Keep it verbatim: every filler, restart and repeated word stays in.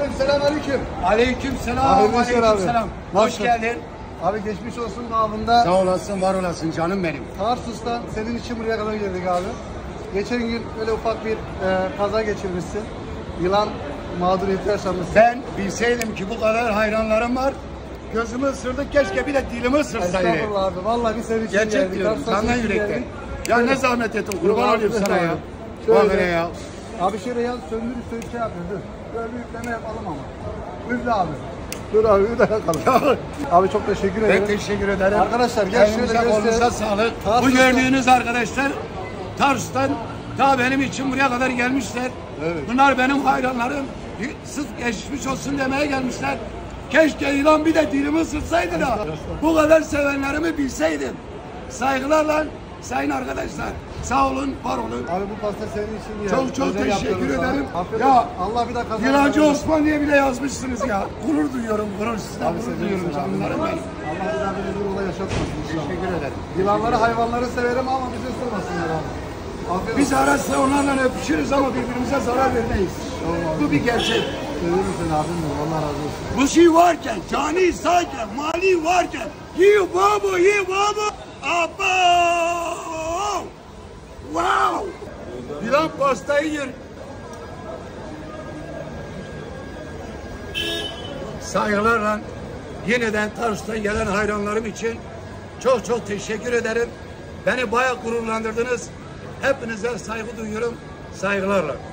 abim, selamünaleyküm. Aleyküm selam. Aleyküm Aleyküm selam. Hoş Nasılsın? geldin. Abi geçmiş olsun babında. Sağ olasın, var olasın canım benim. Tarsus'tan senin için buraya kadar geldik abi. Geçen gün öyle ufak bir e, kaza geçirmişsin. Yılan mağduriyeti yaşamışsın. Ben bilseydim ki bu kadar hayranlarım var, gözümü ısırdı, keşke bir de dilimi ısırsaydı. Estağfurullah abi. Vallahi bir senin için Gerçek geldik. diyorum, Tarsus'tan senden için yürekten. geldik. Ya Şöyle- ne zahmet ettin, kurban Yok abi, olayım lütfen sana abi. ya. Şöyle. Bak hele ya. Abi şöyle yaz, söndür üstüne şey yapıyor. Dur. Böyle bir yükleme yapalım ama. Üfle abi. Dur abi, bir dakika kalın. Abi çok teşekkür ederim. Ben teşekkür ederim. Arkadaşlar gel şöyle Elinize, göster. kolunuza sağlık. Tarsus'tan- Bu gördüğünüz arkadaşlar Tarsus'tan ta benim için buraya kadar gelmişler. Evet. Bunlar benim hayranlarım. Sırf geçmiş olsun demeye gelmişler. Keşke yılan bir de dilimi ısırsaydı da bu kadar sevenlerimi bilseydim. Saygılarla sayın arkadaşlar. Sağ olun, var olun. Abi bu pasta senin için ya. Çok çok Özel teşekkür yapıyoruz sana. ederim. Afiyet Ya, olsun. Allah bir dakika. Yılancı Osman diye bile yazmışsınız ya. Gurur duyuyorum, gurur sizden Abi gurur senin duyuyorum için abi. canlarım benim. Allah bir daha böyle bir olay yaşatmasın inşallah. Teşekkür ederim. Yılanları, hayvanları severim ama bizi ısırmasınlar abi. Afiyet Biz olsun. ara sıra onlarla öpüşürüz ama birbirimize zarar vermeyiz. Bu bir gerçek. Seviyorum seni abim benim. Allah razı olsun. Bu şey varken, cani sağken, mali varken, yi baba, yi baba, aba, wow. Yılan pastayı yer. Saygılarla yeniden Tarsus'tan gelen hayranlarım için çok çok teşekkür ederim. Beni bayağı gururlandırdınız. Hepinize saygı duyuyorum. Saygılarla.